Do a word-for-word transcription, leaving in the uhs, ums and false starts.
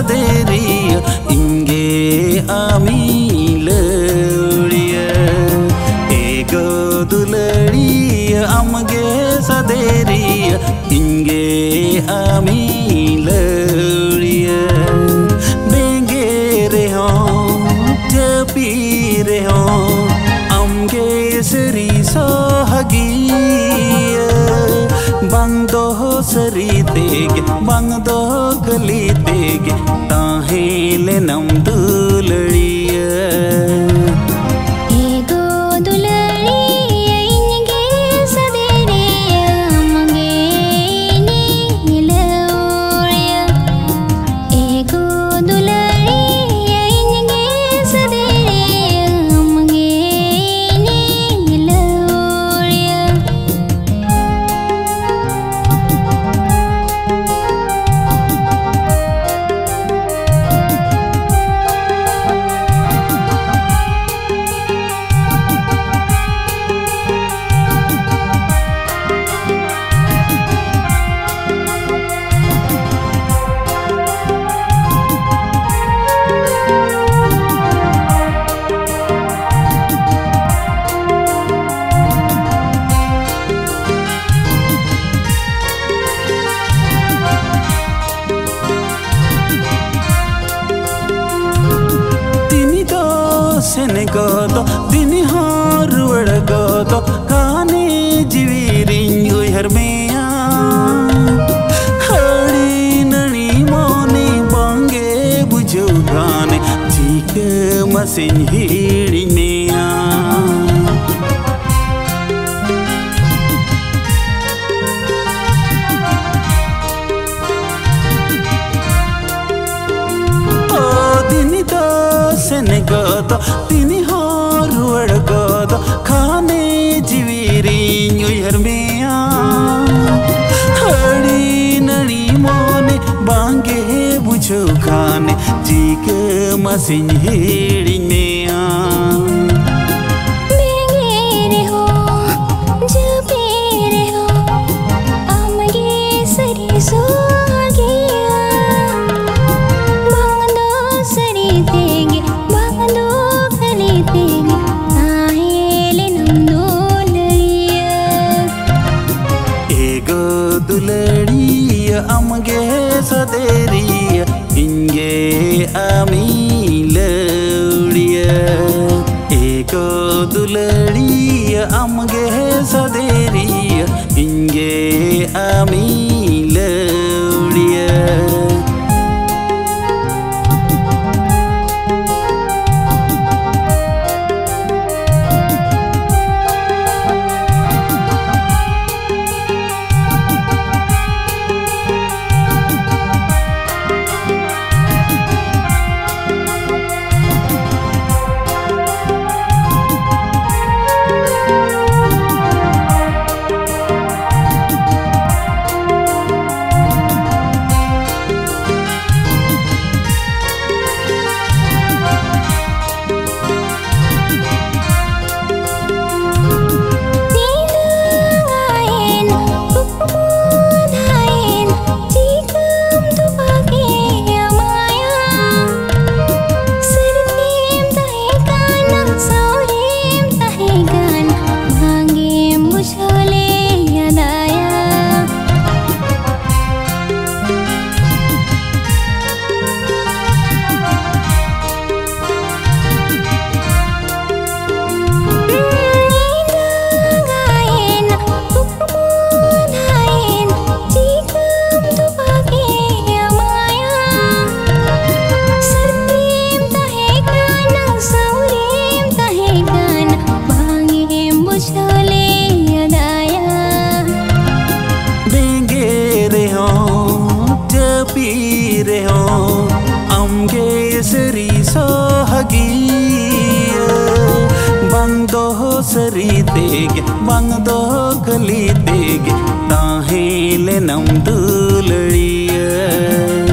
सदेरिय इंगे आमिलड़िय एगो दुलड़िय अमगे सदेरिय इंगे आमिलड़िय बेंगे रे हो जपी रे हो अमगे सरी सोहगिय बंग दो सरी तेगे बंग दो गली तेगे ताहेले नम दुलड़िय एगो दुलड़िय इंगे सदेरिय अमगे नीलड़िय एगो दुलड़िय इंगे सदेरिय अमगे नीलड़िय सेने गोदो दिनी हारुड़ गोदो काने जीवीरिंग उहर मेया हरी ननी मोनी बांगे बुझो गाने चीक मसिन हिड़ी नेया ओ दिनी तो सेने गोदो दिनी हारुड़ गोदो खाने जीवीरिंग उहर मेया हरी ननी मोने बांगे बुझो खाने चीक मसिन हिड़ी नेया दुलड़िय अमगे सदेरिय इंगे आमिलड़िय एगो दुलड़िय अमगे सदेरिय इंगे आमिलड़िय पीरे हो अमगे सरी सोहगिय बंग दो सरी तेगे बंग दो गली तेगे ताहेले नम दुलड़िय।